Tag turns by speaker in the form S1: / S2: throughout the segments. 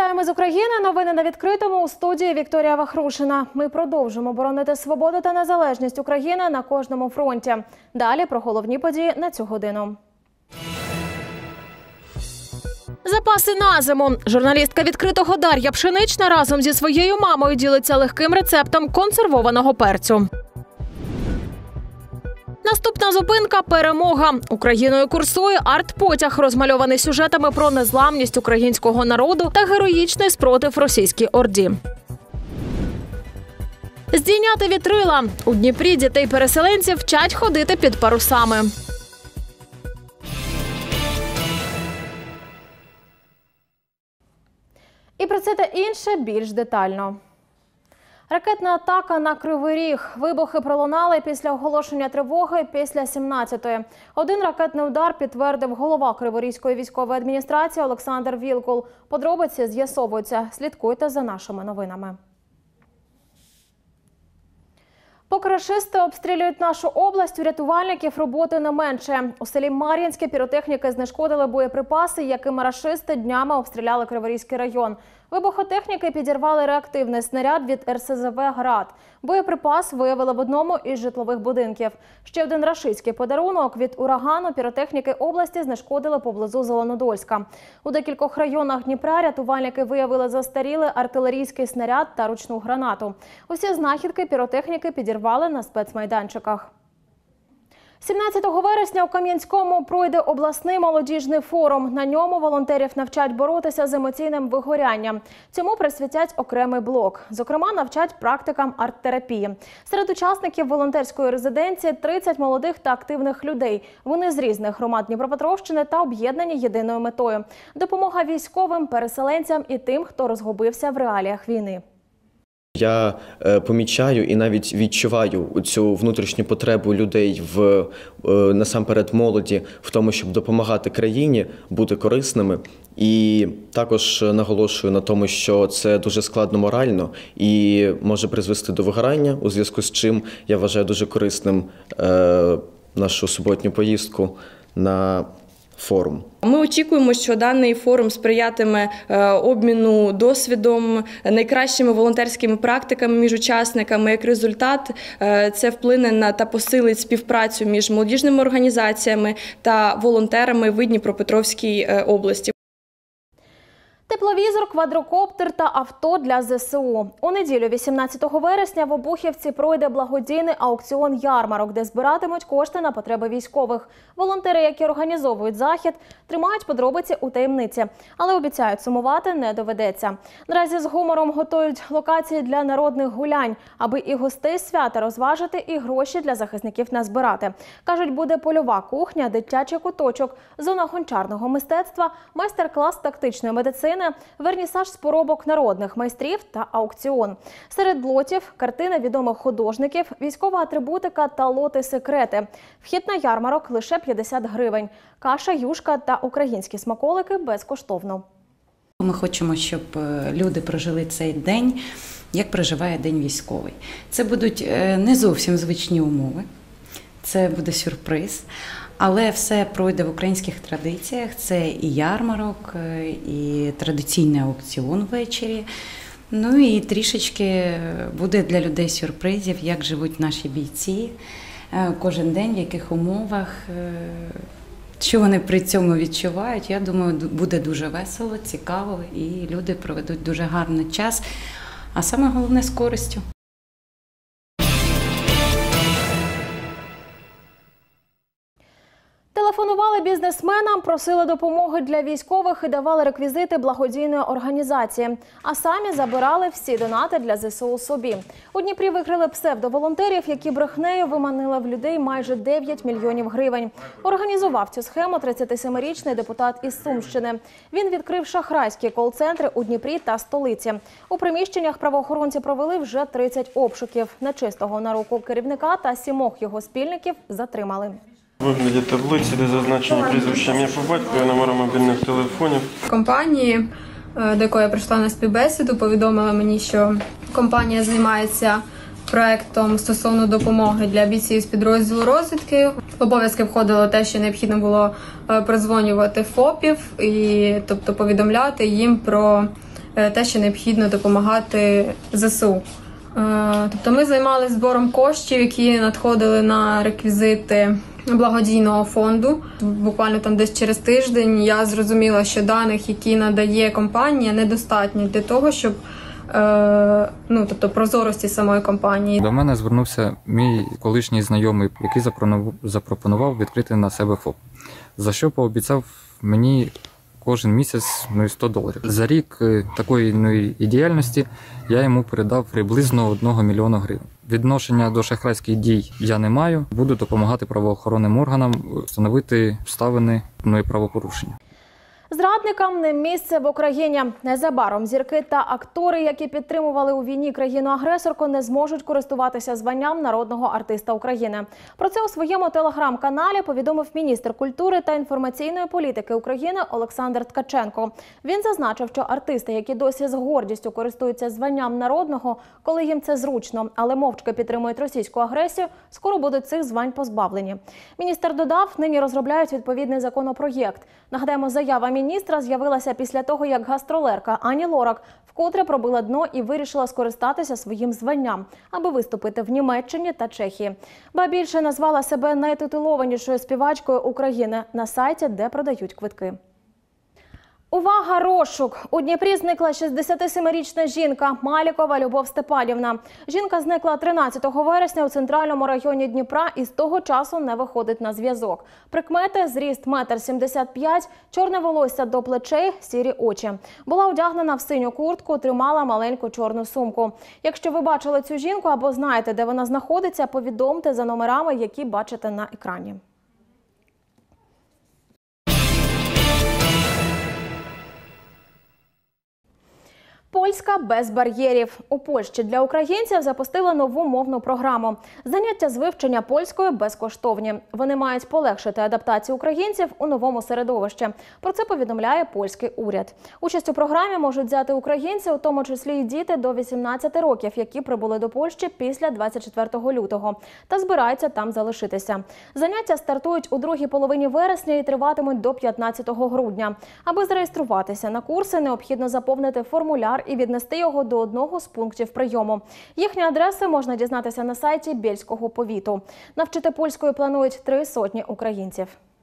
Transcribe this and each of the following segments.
S1: Вітаємо з України. Новини на відкритому. У студії Вікторія Вахрушина. Ми продовжимо боронити свободу та незалежність України на кожному фронті. Далі про головні події на цю годину. Запаси на зиму. Журналістка відкритого Дар'я Пшенична разом зі своєю мамою ділиться легким рецептом консервованого перцю. Наступна зупинка – перемога. Україною курсує арт-потяг, розмальований сюжетами про незламність українського народу та героїчний спротив російській орді. Здійняти вітрила. У Дніпрі дітей-переселенців вчать ходити під парусами. І про це та інше більш детально. Ракетна атака на Кривий Ріг. Вибухи пролунали після оголошення тривоги після 17-ї. Один ракетний удар підтвердив голова Криворізької військової адміністрації Олександр Вілкул. Подробиці з'ясовуються. Слідкуйте за нашими новинами. Поки рашисти обстрілюють нашу область, у рятувальників роботи не менше. У селі Мар'їнське піротехніки знешкодили боєприпаси, якими рашисти днями обстріляли Криворізький район. Вибухотехніки підірвали реактивний снаряд від РСЗВ «Град». Боєприпас виявили в одному із житлових будинків. Ще один рашистський подарунок від урагану піротехніки області знешкодили поблизу Зеленодольська. У декількох районах Дніпра рятувальники виявили застарілий артилерійський снаряд та ручну гранату. Усі знахідки піротехніки підірвали на спецмайданчиках. 17 вересня у Кам'янському пройде обласний молодіжний форум. На ньому волонтерів навчать боротися з емоційним вигорянням. Цьому присвятять окремий блок. Зокрема, навчать практикам арт-терапії. Серед учасників волонтерської резиденції 30 молодих та активних людей. Вони з різних громад Дніпропетровщини та об'єднані єдиною метою – допомога військовим, переселенцям і тим, хто розгубився в реаліях війни.
S2: Я помічаю і навіть відчуваю цю внутрішню потребу людей, насамперед молоді, в тому, щоб допомагати країні, бути корисними. І також наголошую на тому, що це дуже складно морально і може призвести до вигорання, у зв'язку з чим я вважаю дуже корисним нашу суботню поїздку на форум.
S3: Ми очікуємо, що даний форум сприятиме обміну досвідом, найкращими волонтерськими практиками між учасниками. Як результат, це вплине на та посилить співпрацю між молодіжними організаціями та волонтерами в Дніпропетровській області.
S1: Тепловізор, квадрокоптер та авто для ЗСУ. У неділю 18 вересня в Обухівці пройде благодійний аукціон-ярмарок, де збиратимуть кошти на потреби військових. Волонтери, які організовують захід, тримають подробиці у таємниці, але обіцяють, сумувати не доведеться. Наразі з гумором готують локації для народних гулянь, аби і гостей свята розважити, і гроші для захисників назбирати. Кажуть, буде польова кухня, дитячий куточок, зона гончарного мистецтва, майстер-клас тактичної медицини, вернісаж з поробок народних майстрів та аукціон. Серед лотів – картини відомих художників, військова атрибутика та лоти-секрети. Вхід на ярмарок – лише 50 гривень. Каша, юшка та українські смаколики – безкоштовно.
S4: Ми хочемо, щоб люди прожили цей день, як проживає День військовий. Це будуть не зовсім звичні умови, це буде сюрприз. Але все пройде в українських традиціях. Це і ярмарок, і традиційний аукціон ввечері. Ну і трішечки буде для людей сюрпризів, як живуть наші бійці кожен день, в яких умовах, що вони при цьому відчувають. Я думаю, буде дуже весело, цікаво і люди проведуть дуже гарний час, а саме головне – з користю.
S1: Телефонували бізнесменам, просили допомоги для військових і давали реквізити благодійної організації. А самі забирали всі донати для ЗСУ собі. У Дніпрі викрили псевдоволонтерів, які брехнею виманили в людей майже 9 мільйонів гривень. Організував цю схему 37-річний депутат із Сумщини. Він відкрив шахрайські кол-центри у Дніпрі та столиці. У приміщеннях правоохоронці провели вже 30 обшуків. Нечистого на руку керівника та 7 його спільників затримали.
S5: У вигляді таблиці, де зазначені прізвища, ім'я по батькові, номери мобільних телефонів.
S6: Компанії, до якої я прийшла на співбесіду, повідомила мені, що компанія займається проектом стосовно допомоги для бійців з підрозділу розвідки. В обов'язки входило те, що необхідно було продзвонювати ФОПів, тобто повідомляти їм про те, що необхідно допомагати ЗСУ. Тобто ми займалися збором коштів, які надходили на реквізити благодійного фонду. Буквально там десь через тиждень я зрозуміла, що даних, які надає компанія, недостатньо для того, щоб тобто прозорості самої компанії.
S7: До мене звернувся мій колишній знайомий, який запропонував відкрити на себе ФОП, за що пообіцяв мені кожен місяць $100. За рік такої діяльності я йому передав приблизно 1 мільйона гривень. Відношення до шахрайських дій я не маю. Буду допомагати правоохоронним органам встановити обставини правопорушення.
S1: Зрадникам не місце в Україні. Незабаром зірки та актори, які підтримували у війні країну-агресорку, не зможуть користуватися званням народного артиста України. Про це у своєму телеграм-каналі повідомив міністр культури та інформаційної політики України Олександр Ткаченко. Він зазначив, що артисти, які досі з гордістю користуються званням народного, коли їм це зручно, але мовчки підтримують російську агресію, скоро будуть цих звань позбавлені. Міністр додав, нині розробляють відповідний законопроєкт. Нагадаємо, заява міністра з'явилася після того, як гастролерка Ані Лорак вкотре пробила дно і вирішила скористатися своїм званням, аби виступити в Німеччині та Чехії. Ба більше назвала себе найтитулованішою співачкою України на сайті, де продають квитки. Увага, розшук! У Дніпрі зникла 67-річна жінка Малікова Любов Степанівна. Жінка зникла 13 вересня у центральному районі Дніпра і з того часу не виходить на зв'язок. Прикмети – зріст 1,75 м, чорне волосся до плечей, сірі очі. Була одягнена в синю куртку, тримала маленьку чорну сумку. Якщо ви бачили цю жінку або знаєте, де вона знаходиться, повідомте за номерами, які бачите на екрані. Польська без бар'єрів. У Польщі для українців запустили нову мовну програму. Заняття з вивчення польської безкоштовні. Вони мають полегшити адаптацію українців у новому середовищі. Про це повідомляє польський уряд. Участь у програмі можуть взяти українці, у тому числі й діти до 18 років, які прибули до Польщі після 24 лютого та збираються там залишитися. Заняття стартують у другій половині вересня і триватимуть до 15 грудня. Аби зареєструватися на курси, необхідно заповнити формуляр і віднести його до одного з пунктів прийому. Їхні адреси можна дізнатися на сайті Бєльського повіту. Навчити польською планують 300 українців.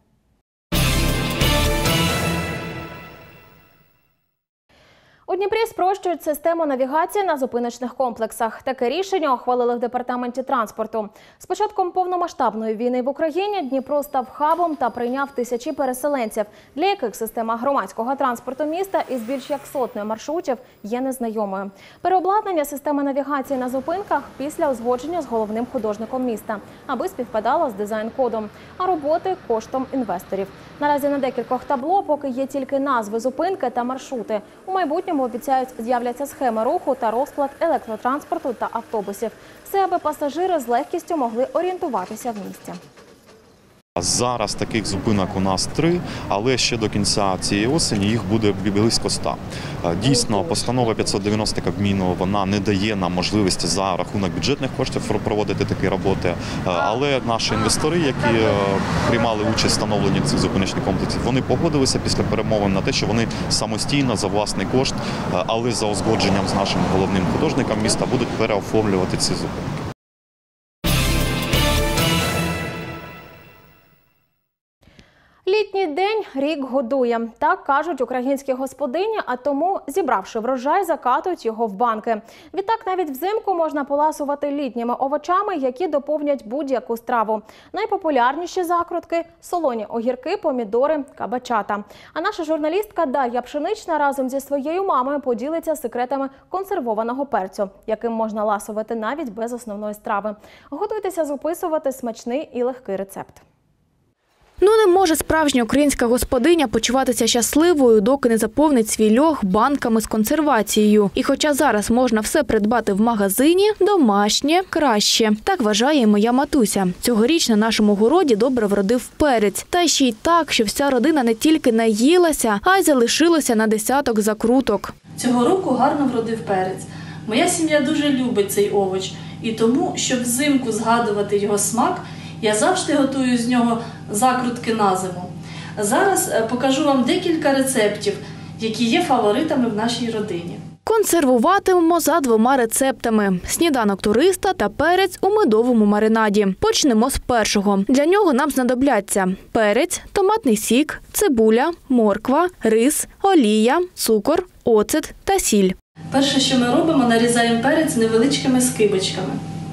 S1: У Дніпрі спрощують систему навігації на зупиночних комплексах. Таке рішення ухвалили в департаменті транспорту. З початком повномасштабної війни в Україні Дніпро став хабом та прийняв тисячі переселенців, для яких система громадського транспорту міста із більш як сотнею маршрутів є незнайомою. Переобладнання системи навігації на зупинках після узгодження з головним художником міста, аби співпадало з дизайн-кодом, а роботи – коштом інвесторів. Наразі на декількох табло поки є тільки назви зупинки та маршрути. У майбутньому, обіцяють, з'являться схеми руху та розклад електротранспорту та автобусів. Все, аби пасажири з легкістю могли орієнтуватися в місті.
S8: Зараз таких зупинок у нас 3, але ще до кінця цієї осені їх буде близько 100. Дійсно, постанова 590 Кабміну, вона не дає нам можливості за рахунок бюджетних коштів проводити такі роботи, але наші інвестори, які приймали участь в встановленні цих зупиночних комплексів, вони погодилися після перемовин на те, що вони самостійно за власний кошт, але за узгодженням з нашим головним художником міста будуть переоформлювати ці зупинки.
S1: Літній день рік годує. Так кажуть українські господині, а тому, зібравши врожай, закатують його в банки. Відтак навіть взимку можна поласувати літніми овочами, які доповнять будь-яку страву. Найпопулярніші закрутки – солоні огірки, помідори, кабачата. А наша журналістка Дар'я Пшенична разом зі своєю мамою поділиться секретами консервованого перцю, яким можна ласувати навіть без основної страви. Готуйтеся записувати смачний і легкий рецепт.
S9: Не може справжня українська господиня почуватися щасливою, доки не заповнить свій льох банками з консервацією. І хоча зараз можна все придбати в магазині, домашнє краще. Так вважає і моя матуся. Цьогоріч на нашому городі добре вродив перець. Та ще й так, що вся родина не тільки наїлася, а й залишилося на десяток закруток.
S10: Цього року гарно вродив перець. Моя сім'я дуже любить цей овоч. І тому, щоб взимку згадувати його смак, я завжди готую з нього закрутки на зиму. Зараз покажу вам декілька рецептів, які є фаворитами в нашій родині.
S9: Консервуватимемо за 2 рецептами – сніданок туриста та перець у медовому маринаді. Почнемо з першого. Для нього нам знадобляться перець, томатний сік, цибуля, морква, рис, олія, цукор, оцет та сіль.
S10: Перше, що ми робимо, нарізаємо перець невеличкими скибочками.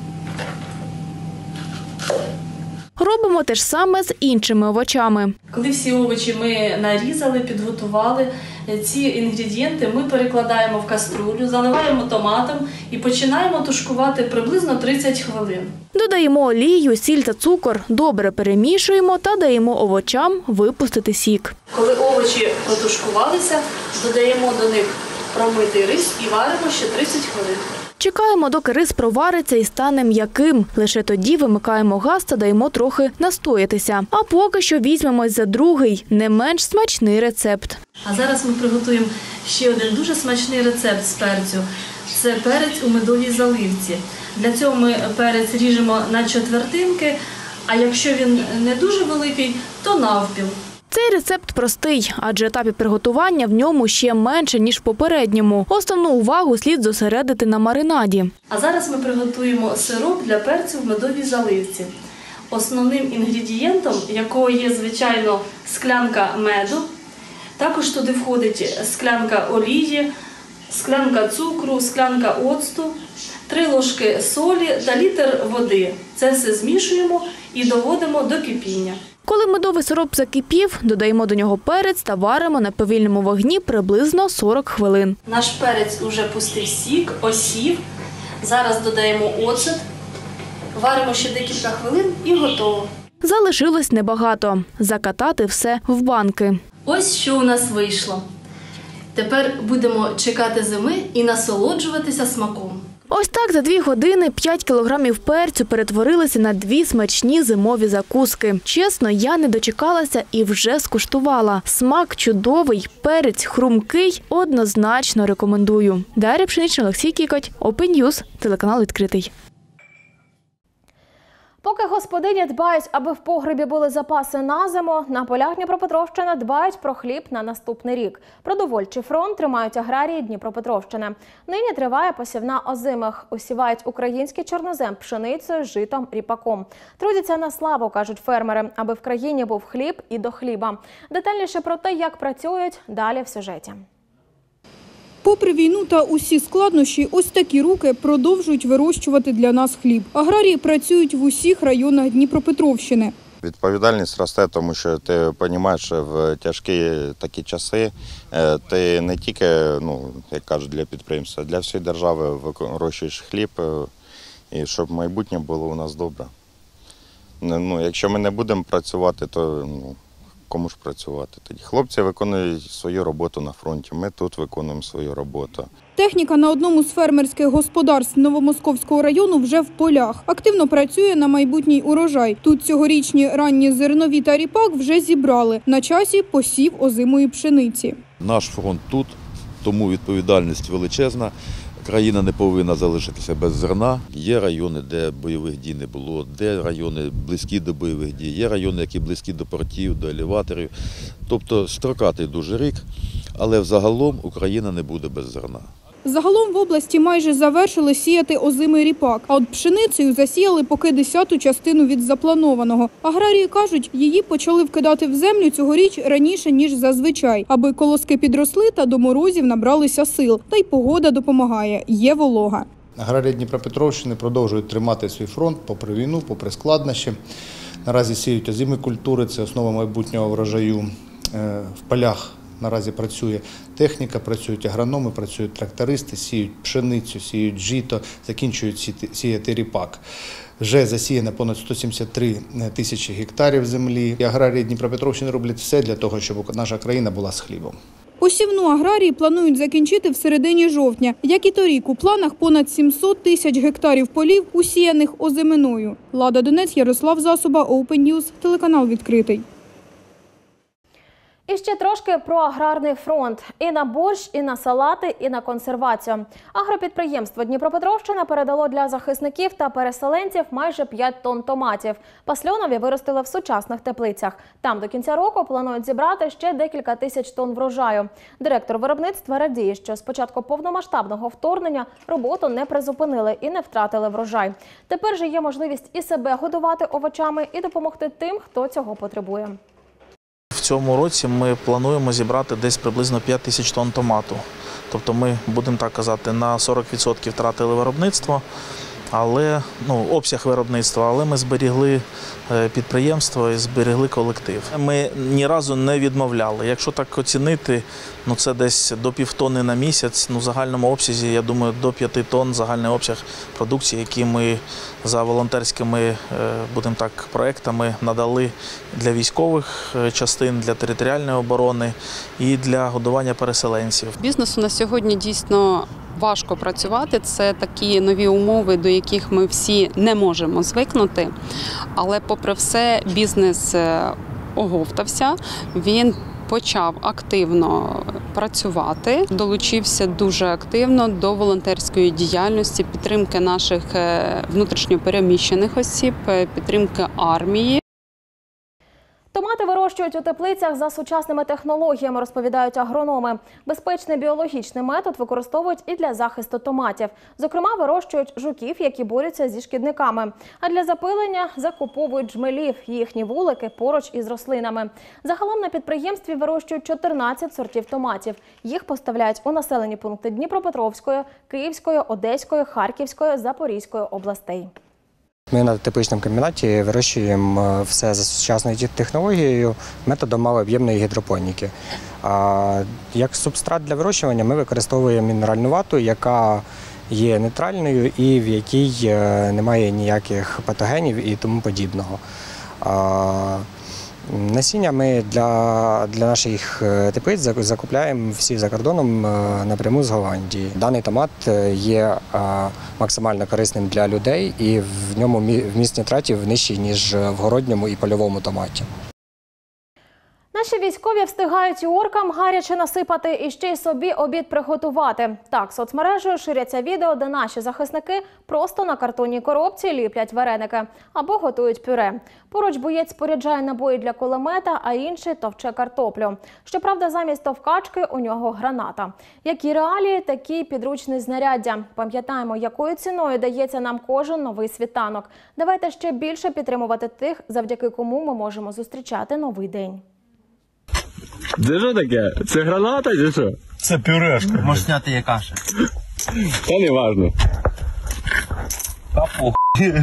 S9: Робимо те ж саме з іншими овочами.
S10: Коли всі овочі ми нарізали, підготували, ці інгредієнти ми перекладаємо в каструлю, заливаємо томатом і починаємо тушкувати приблизно 30 хвилин.
S9: Додаємо олію, сіль та цукор, добре перемішуємо та даємо овочам випустити сік.
S10: Коли овочі протушкувалися, додаємо до них промитий рис і варимо ще 30 хвилин.
S9: Чекаємо, доки рис провариться і стане м'яким. Лише тоді вимикаємо газ та даємо трохи настоятися. А поки що візьмемось за другий, не менш смачний рецепт.
S10: А зараз ми приготуємо ще один дуже смачний рецепт з перцю. Це перець у медовій заливці. Для цього ми перець ріжемо на четвертинки, а якщо він не дуже великий, то навпіл.
S9: Цей рецепт простий, адже етапів приготування в ньому ще менше, ніж в попередньому. Основну увагу слід зосередити на маринаді.
S10: А зараз ми приготуємо сироп для перцю в медовій заливці. Основним інгредієнтом якого є, звичайно, склянка меду. Також туди входить склянка олії, склянка цукру, склянка оцту, 3 ложки солі та літр води. Це все змішуємо і доводимо до кипіння.
S9: Коли медовий сироп закипів, додаємо до нього перець та варимо на повільному вогні приблизно 40 хвилин.
S10: Наш перець уже пустив сік, осів. Зараз додаємо оцет, варимо ще декілька хвилин і готово.
S9: Залишилось небагато – закатати все в банки.
S10: Ось що у нас вийшло. Тепер будемо чекати зими і насолоджуватися смаком.
S9: Ось так за 2 години 5 кілограмів перцю перетворилися на 2 смачні зимові закуски. Чесно, я не дочекалася і вже скуштувала. Смак чудовий, перець хрумкий, однозначно рекомендую. Дар'я Пшенична, Олексій Кікоть, Open News, телеканал «Відкритий».
S1: Поки господині дбають, аби в погребі були запаси на зиму, на полях Дніпропетровщини дбають про хліб на наступний рік. Продовольчий фронт тримають аграрії Дніпропетровщини. Нині триває посівна озимих. Усівають український чорнозем пшеницею, житом, ріпаком. Трудяться на славу, кажуть фермери, аби в країні був хліб і до хліба. Детальніше про те, як працюють, далі в сюжеті.
S11: Попри війну та усі складнощі, ось такі руки продовжують вирощувати для нас хліб. Аграрії працюють в усіх районах Дніпропетровщини.
S12: Відповідальність росте, тому що ти розумієш, що в тяжкі такі часи ти не тільки, як кажуть, для підприємства, для всієї держави вирощуєш хліб, і щоб майбутнє було у нас добре. Якщо ми не будемо працювати, то кому ж працювати тоді? Хлопці виконують свою роботу на фронті, ми тут виконуємо свою роботу.
S11: Техніка на одному з фермерських господарств Новомосковського району вже в полях. Активно працює на майбутній урожай. Тут цьогорічні ранні зернові та ріпак вже зібрали. На часі посів озимої пшениці.
S13: Наш фронт тут, тому відповідальність величезна. Країна не повинна залишитися без зерна. Є райони, де бойових дій не було, де райони близькі до бойових дій, є райони, які близькі до портів, до елеваторів. Тобто строкатий дуже рік, але взагалом Україна не буде без зерна.
S11: Загалом в області майже завершили сіяти озимий ріпак, а от пшеницею засіяли поки 10-ту частину від запланованого. Аграрії кажуть, її почали вкидати в землю цьогоріч раніше, ніж зазвичай, аби колоски підросли та до морозів набралися сил. Та й погода допомагає – є волога.
S14: Аграрії Дніпропетровщини продовжують тримати свій фронт попри війну, попри складнощі. Наразі сіють озимі культури – це основа майбутнього врожаю. В полях наразі працює техніка, працюють агрономи, працюють трактористи, сіють пшеницю, сіють жито, закінчують сіяти ріпак. Вже засіяно понад 173 тисячі гектарів землі. І аграрії Дніпропетровщини роблять все для того, щоб наша країна була з хлібом.
S11: Посівну аграрії планують закінчити в середині жовтня. Як і торік, у планах понад 700 тисяч гектарів полів, усіяних озиминою. Лада Донець, Ярослав Засоба, Open News, телеканал «Відкритий».
S1: І ще трошки про аграрний фронт. І на борщ, і на салати, і на консервацію. Агропідприємство Дніпропетровщина передало для захисників та переселенців майже 5 тонн томатів. Пасльонові виростили в сучасних теплицях. Там до кінця року планують зібрати ще декілька тисяч тонн врожаю. Директор виробництва радіє, що з початку повномасштабного вторгнення роботу не призупинили і не втратили врожай. Тепер же є можливість і себе годувати овочами, і допомогти тим, хто цього потребує.
S15: В цьому році ми плануємо зібрати десь приблизно 5 тисяч тонн томату. Тобто ми, будемо так казати, на 40% втратили виробництво, обсяг виробництва, але ми зберігли підприємство і зберігли колектив. Ми ні разу не відмовляли. Якщо так оцінити, це десь до півтонни на місяць, в загальному обсязі, я думаю, до 5 тонн загальний обсяг продукції, які ми за волонтерськими, будемо так, проектами надали для військових частин, для територіальної оборони і для годування переселенців.
S16: Бізнесу на сьогодні дійсно важко працювати. Це такі нові умови, до яких ми всі не можемо звикнути. Але попри все, бізнес оговтався, він почав активно працювати, долучився дуже активно до волонтерської діяльності, підтримки наших внутрішньо переміщених осіб, підтримки армії.
S1: Томати вирощують у теплицях за сучасними технологіями, розповідають агрономи. Безпечний біологічний метод використовують і для захисту томатів. Зокрема, вирощують жуків, які борються зі шкідниками. А для запилення закуповують джмелів, їхні вулики поруч із рослинами. Загалом на підприємстві вирощують 14 сортів томатів. Їх поставляють у населені пункти Дніпропетровської, Київської, Одеської, Харківської, Запорізької областей.
S17: Ми на тепличному комбінаті вирощуємо все за сучасною технологією методом малооб'ємної гідропоніки. Як субстрат для вирощування ми використовуємо мінеральну вату, яка є нейтральною і в якій немає ніяких патогенів і тому подібного. Насіння ми для наших теплиць закупляємо всі за кордоном напряму з Голландії. Даний томат є максимально корисним для людей і в ньому вміст нітратів нижчий, ніж в городньому і польовому томаті.
S1: Наші військові встигають і оркам гаряче насипати, і ще й собі обід приготувати. Так, соцмережею ширяться відео, де наші захисники просто на картонній коробці ліплять вареники або готують пюре. Поруч боєць споряджає набої для кулемета, а інший товче картоплю. Щоправда, замість товкачки у нього граната. Які реалії, такі й підручні знаряддя. Пам'ятаємо, якою ціною дається нам кожен новий світанок. Давайте ще більше підтримувати тих, завдяки кому ми можемо зустрічати новий день.
S18: Це що таке? Це граната чи що?
S19: Це пюрешка. Можеш зняти є каша.
S18: Та не важно.
S19: Та похуй.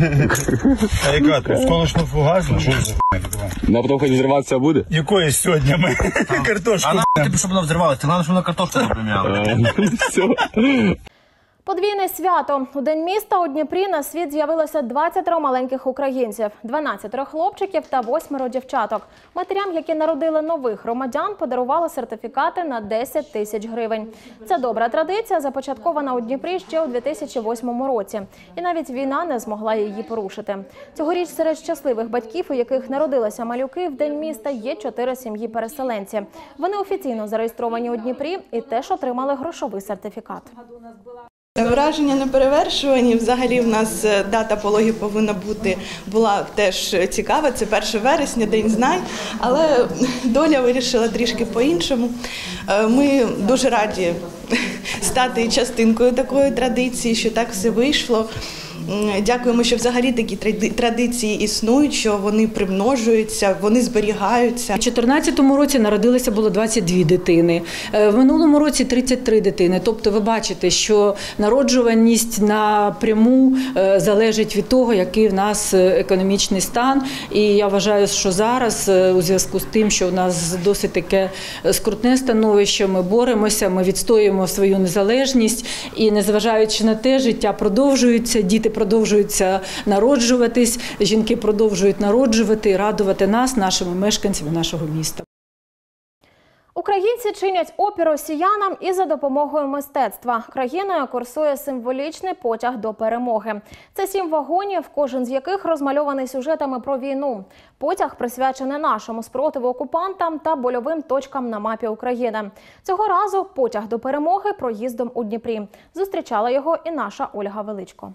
S19: А яка ти? Сколочно фугасна? Що за хуйня?
S18: Ну, а потім хоч взриватися буде?
S19: Якої сьогодні ми картошку? А тобі, щоб вона взривалася? Ти треба, щоб вона картошку напрямляла.
S18: Все.
S1: Подвійне свято. У День міста у Дніпрі на світ з'явилося 20 маленьких українців, 12 хлопчиків та 8 дівчаток. Матерям, які народили нових громадян, подарували сертифікати на 10 тисяч гривень. Ця добра традиція започаткована у Дніпрі ще у 2008 році. І навіть війна не змогла її порушити. Цьогоріч серед щасливих батьків, у яких народилися малюки, в День міста є 4 сім'ї-переселенці. Вони офіційно зареєстровані у Дніпрі і теж отримали грошовий сертифікат.
S20: Враження неперевершувані. Взагалі в нас дата пологів була теж цікава. Це 1 вересня, День знань, але доля вирішила трішки по-іншому. Ми дуже раді стати частинкою такої традиції, що так все вийшло. Дякуємо, що взагалі такі традиції існують, що вони примножуються, вони зберігаються.
S21: У 2014 році народилося було 22 дитини, в минулому році 33 дитини. Тобто ви бачите, що народжуваність напряму залежить від того, який в нас економічний стан. І я вважаю, що зараз у зв'язку з тим, що у нас досить таке скрутне становище, ми боремося, ми відстоюємо свою незалежність і, незважаючи на те, життя продовжується, діти продовжуються народжуватись, жінки продовжують народжувати і радувати нас, нашими мешканцями нашого міста.
S1: Українці чинять опір росіянам і за допомогою мистецтва. Країною курсує символічний потяг до перемоги. Це 7 вагонів, кожен з яких розмальований сюжетами про війну. Потяг присвячений нашому спротиву окупантам та больовим точкам на мапі України. Цього разу потяг до перемоги проїздом у Дніпрі. Зустрічала його і наша Ольга Величко.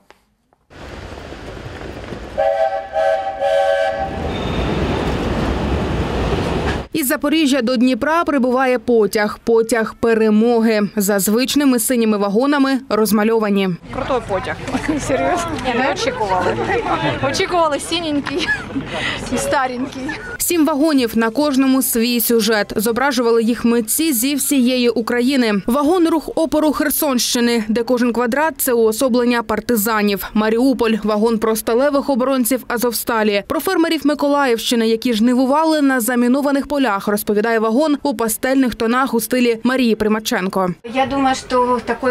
S2: Із Запоріжжя до Дніпра прибуває потяг. Потяг перемоги. За звичними синіми вагонами розмальовані.
S22: Крутой потяг. Серйозно? Не очікували. Очікували синенький і старенький.
S2: 7 вагонів, на кожному свій сюжет. Зображували їх митці зі всієї України. Вагон рух опору Херсонщини, де кожен квадрат – це уособлення партизанів. Маріуполь – вагон про сталевих оборонців Азовсталі. Про фермерів Миколаївщини, які жнивували на замінованих полях, розповідає вагон у пастельних тонах у стилі Марії Примаченко.
S23: Я думаю, что такой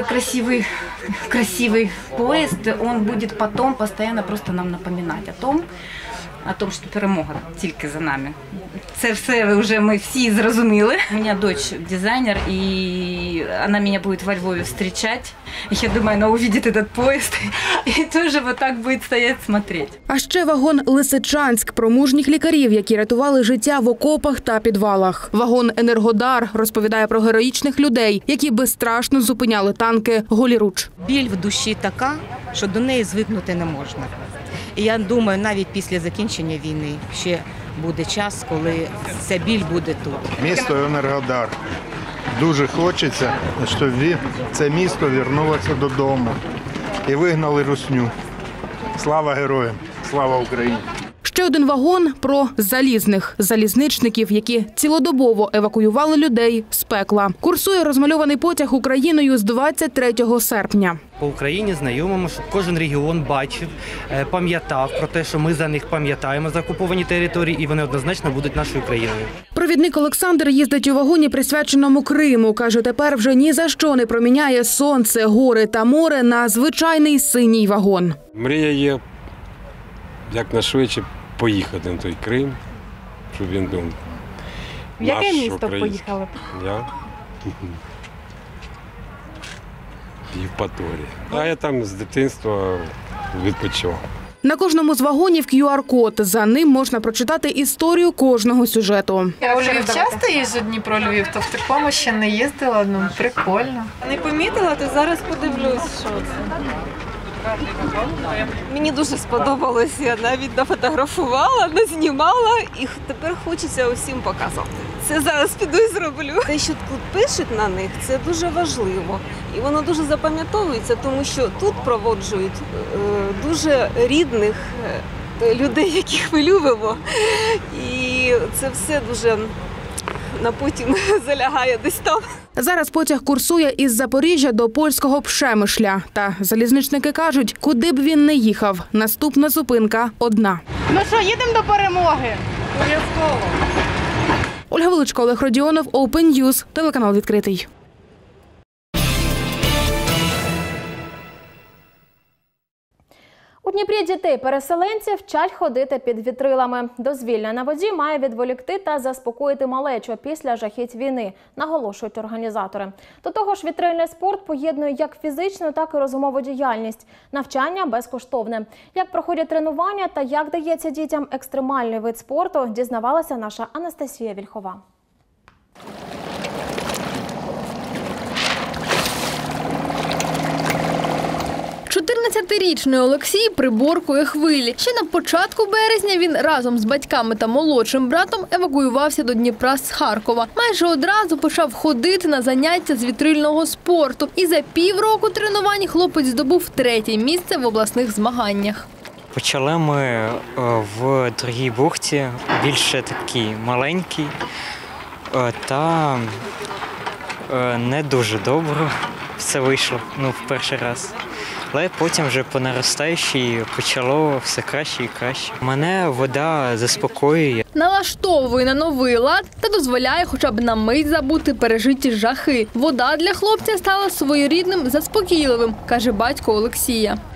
S23: красивый поезд, он будет потом постоянно просто нам напоминать о том, що перемога тільки за нами. Це все вже ми всі зрозуміли. У мене дочь дизайнер, і вона мене буде во Львові зустрічати. Я думаю, вона увидить этот поезд і теж вот так буде стояти, смотреть.
S2: А ще вагон «Лисичанськ» про мужніх лікарів, які рятували життя в окопах та підвалах. Вагон «Енергодар» розповідає про героїчних людей, які безстрашно зупиняли танки голіруч.
S24: Біль в душі така, що до неї звикнути не можна. І я думаю, навіть після закінчення війни ще буде час, коли ця біль буде тут.
S19: Місто Енергодар. Дуже хочеться, щоб це місто повернулося додому і вигнали русню. Слава героям! Слава Україні!
S2: Ще один вагон про залізних залізничників, які цілодобово евакуювали людей з пекла. Курсує розмальований потяг Україною з 23 серпня.
S25: По Україні знайомимо, щоб кожен регіон бачив, пам'ятав про те, що ми за них пам'ятаємо, за окуповані території, і вони однозначно будуть нашою країною.
S2: Провідник Олександр їздить у вагоні, присвяченому Криму. Каже, тепер вже ні за що не проміняє сонце, гори та море на звичайний синій вагон.
S26: Мрія є якнайшвидше поїхати на той Крим, щоб він був наш.
S22: В яке місто поїхали?
S26: Я? Євпаторія. А я там з дитинства відпочивав.
S2: На кожному з вагонів QR-код. За ним можна прочитати історію кожного сюжету.
S22: Я у Львів часто їжджу Дніпро-Львів, то в такому ще не їздила, ну прикольно.
S27: Не помітила, то зараз подивлюсь, що це. Мені дуже сподобалось, я навіть нафотографувала, назнімала і тепер хочеться усім показати. Це зараз піду і зроблю. Те, що тут пишуть на них, це дуже важливо. І воно дуже запам'ятовується, тому що тут проводжують дуже рідних людей, яких ми любимо. І це все дуже на потім залягає десь там.
S2: Зараз потяг курсує із Запоріжжя до польського Пшемишля. Та залізничники кажуть, куди б він не їхав, наступна зупинка одна.
S22: Ну що, їдемо до перемоги? Обов'язково.
S2: Ольга Величко, Олег Родіонов, Open News, телеканал «Відкритий».
S1: У Дніпрі дітей-переселенців вчать ходити під вітрилами. Дозвілля на воді має відволікти та заспокоїти малечу після жахіть війни, наголошують організатори. До того ж, вітрильний спорт поєднує як фізичну, так і розумову діяльність. Навчання безкоштовне. Як проходять тренування та як дається дітям екстремальний вид спорту, дізнавалася наша Анастасія Вільхова.
S28: 14-річний Олексій приборкує хвилі. Ще на початку березня він разом з батьками та молодшим братом евакуювався до Дніпра з Харкова. Майже одразу почав ходити на заняття з вітрильного спорту. І за півроку тренувань хлопець здобув 3-є місце в обласних змаганнях.
S29: Почали ми в Другій бухті, більше такий маленький та не дуже добре все вийшло, в перший раз. Але потім вже по наростаючій почало все краще і краще. Мене вода заспокоює.
S28: Налаштовує на новий лад та дозволяє хоча б на мить забути пережиті жахи. Вода для хлопця стала своєрідним заспокійливим, каже батько Олексія.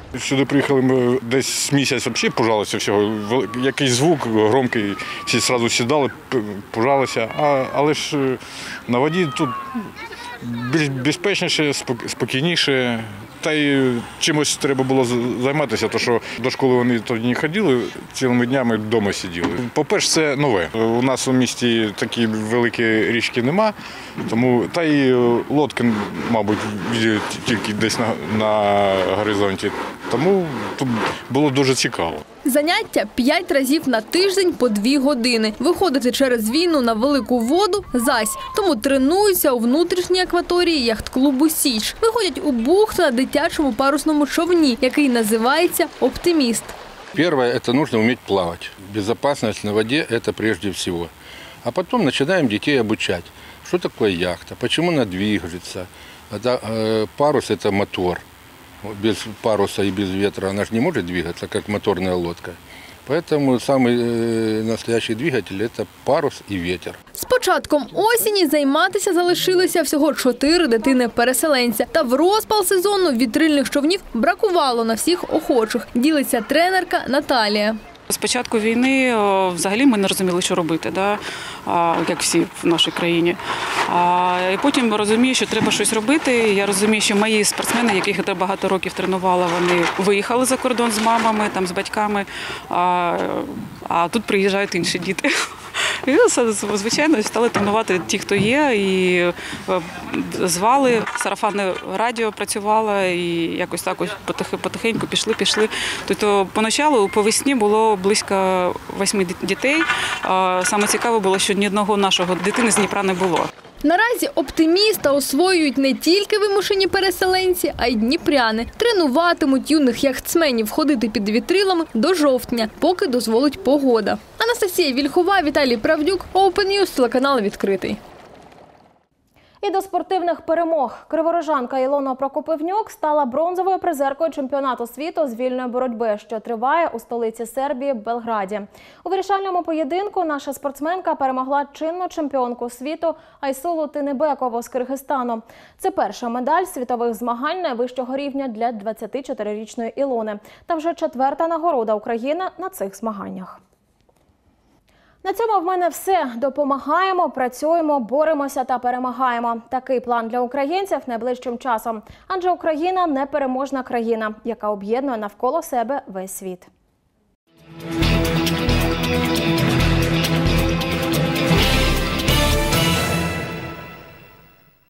S26: Сюди приїхали ми десь місяць, взагалі пужалися всього. Якийсь звук громкий, всі одразу сідали, пужалися. Але ж на воді тут більш безпечніше, спокійніше. Та й чимось треба було займатися, тому що до школи вони тоді не ходили, цілими днями вдома сиділи. По-перше, це нове. У нас у місті такі великі річки нема, тому та й лодки, мабуть, тільки десь на горизонті. Тому тут було дуже цікаво.
S28: Заняття 5 разів на тиждень по 2 години. Виходити через війну на велику воду – зась. Тому тренуються у внутрішній акваторії яхт-клубу «Січ». Виходять у бухту на дитячому парусному човні, який називається «Оптиміст».
S3: Первое – это нужно уметь плавать. Безопасность на воде – это прежде всего. А потом начинаем детей обучать. Что такое яхта, почему она движется. Парус – это мотор. Без паруса и без ветра она же не может двигаться, как моторная лодка. Поэтому самый настоящий двигатель – это парус и ветер.
S28: З початком осені займатися залишилося всього 4 дитини-переселенця. Та в розпал сезону вітрильних човнів бракувало на всіх охочих, ділиться тренерка Наталія.
S4: З початку війни взагалі ми не розуміли, що робити, як всі в нашій країні. І потім розумію, що треба щось робити. Я розумію, що мої спортсмени, яких я багато років тренувала, вони виїхали за кордон з мамами, з батьками, а тут приїжджають інші діти. І, звичайно, стали тренувати ті, хто є, і звали, сарафанне радіо працювало, і якось так ось потихеньку пішли. Тобто поначалу, по весні було близько 8 дітей. Саме цікаве було, що ні одного нашого дитини з Дніпра не було.
S28: Наразі «Оптиміста» освоюють не тільки вимушені переселенці, а й дніпряни. Тренуватимуть юних яхтсменів ходити під вітрилами до жовтня, поки дозволить погода. Анастасія Вільхова, Віталій Правдюк, Open News, телеканал «Відкритий».
S1: І до спортивних перемог. Криворожанка Ілона Прокопівнюк стала бронзовою призеркою чемпіонату світу з вільної боротьби, що триває у столиці Сербії – Белграді. У вирішальному поєдинку наша спортсменка перемогла чинну чемпіонку світу Айсулу Тинебекову з Киргизстану. Це перша медаль світових змагань найвищого рівня для 24-річної Ілони. Та вже 4-та нагорода України на цих змаганнях. На цьому в мене все. Допомагаємо, працюємо, боремося та перемагаємо. Такий план для українців найближчим часом. Адже Україна – непереможна країна, яка об'єднує навколо себе весь світ.